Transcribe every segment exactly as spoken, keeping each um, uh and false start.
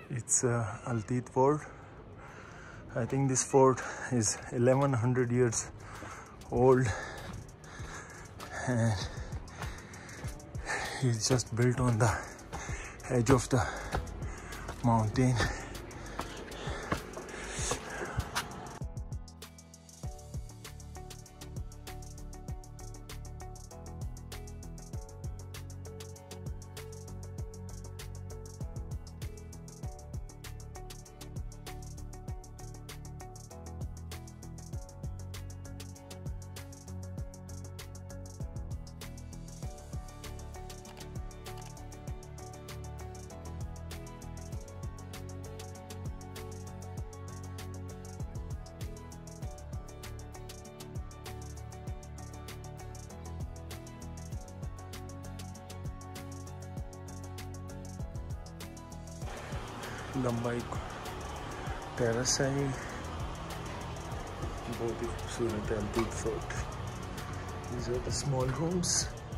It's uh, Al Titt Fort. I think this fort is eleven hundred years old and it's just built on the edge of the mountain. लंबाई terrace है ये, बहुत ही खूबसूरत है Al Titt Fort. These are the small rooms.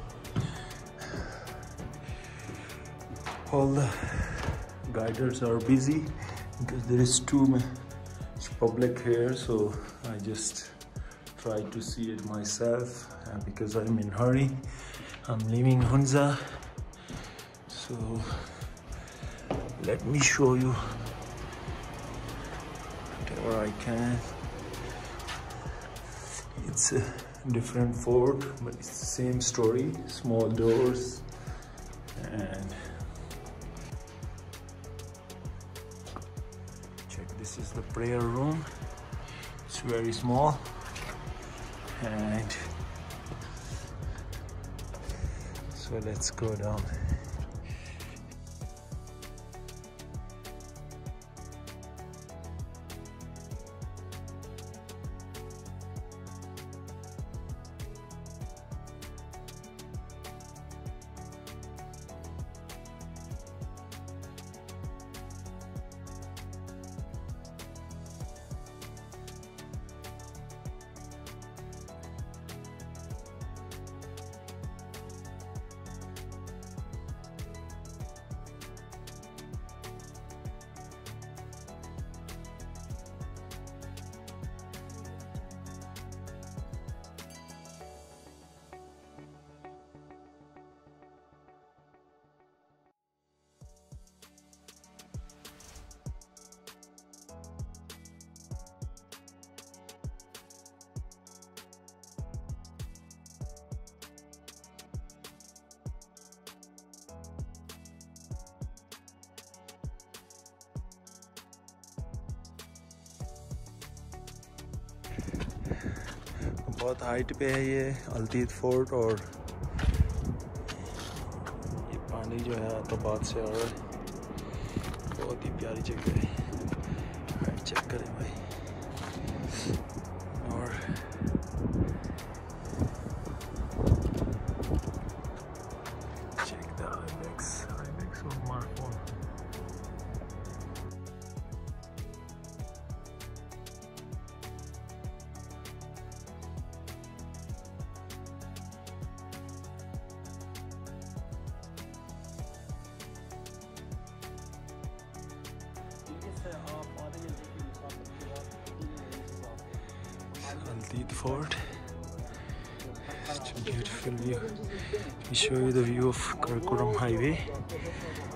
All the guiders are busy because there is too much public here, so I just try to see it myself uh, because I'm in a hurry. I'm leaving Hunza, so let me show you whatever I can. It's a different fort, but it's the same story. Small doors and check, this is the prayer room. It's very small and so let's go down. बहुत height पे है ये Al Titt Fort और ये पानी जो है तो बाद से आ रहा है. बहुत ही प्यारी जगह है. हाइट चेक करें भाई. और check the ibex ibex of my phone. Al Titt Fort. Such a beautiful view. Let me show you the view of Karakoram Highway.